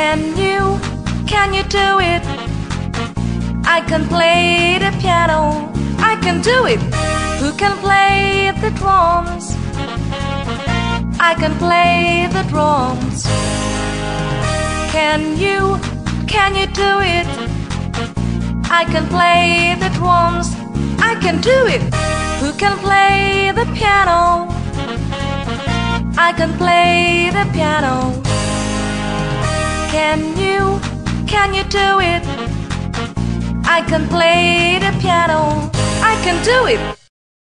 Can you do it? I can play the piano, I can do it. Who can play the drums? I can play the drums. Can you do it? I can play the drums, I can do it. Who can play the piano? I can play the piano. Can you do it? I can play the piano, I can do it.